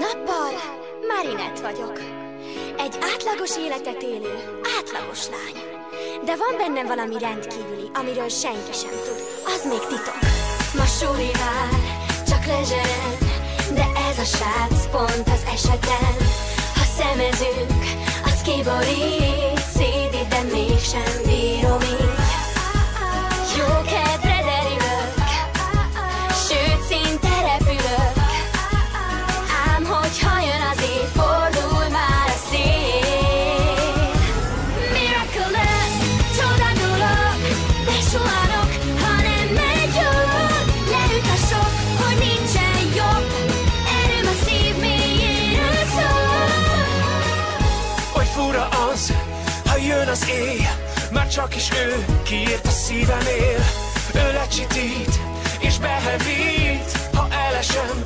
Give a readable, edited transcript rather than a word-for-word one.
nappal Marinette vagyok. Egy átlagos életet élő, átlagos lány. De van bennem valami rendkívüli, amiről senki sem tud, az még titok. Ma suli vár, csak lezseren, de ez a srác pont az eseten. Ha szemezünk, az kiborít, szédít, de mégsem bírom így. Jó kedvre derülök, sőt szinte repülök. Ám hogyha jön az év, fordul már a szél. Miracle lesz, csoda dolog, de suhanok, ha nem megy jól. Leüt a sok, hogy nincsen jobb, erőm a szív mélyéről szól. Oly fura az, ha jön az éj, már csak is ő kiírt a szívemél. Ő lecsitít és behevít, ha elesem,